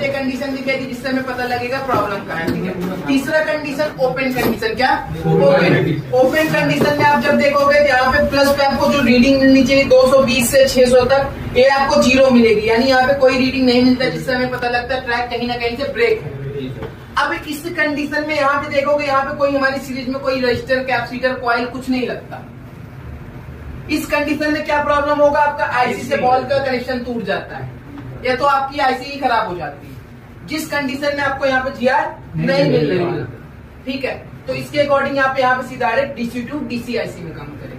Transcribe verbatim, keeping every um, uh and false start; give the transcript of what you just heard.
ये कंडीशन दिखेगी जिससे हमें पता लगेगा प्रॉब्लम कहाँ है। ठीक है, तीसरा कंडीशन ओपन कंडीशन। क्या ओपन ओपन कंडीशन में आप जब देखोगे यहाँ पे प्लस पे आपको जो रीडिंग मिलनी चाहिए दो सौ बीस से छह सौ तक, ये आपको जीरो मिलेगी, यानी यहाँ पे कोई रीडिंग नहीं मिलता, जिससे हमें पता लगता है ट्रैक कहीं ना कहीं से ब्रेक है। अब इस कंडीशन में यहाँ पे देखोगे यहाँ पे कोई हमारी सीरीज में कोई रजिस्टर, कैपेसिटर, कॉइल कुछ नहीं लगता। इस कंडीशन में क्या प्रॉब्लम होगा, आपका आईसी से बॉल का कनेक्शन टूट जाता है, या तो आपकी आईसी ही खराब हो जाती है, जिस कंडीशन में आपको यहाँ पे जीआर नहीं मिल रही है। ठीक है, तो इसके अकॉर्डिंग यहाँ पे यहाँ पे सीधा direct DC to DC IC में काम करें।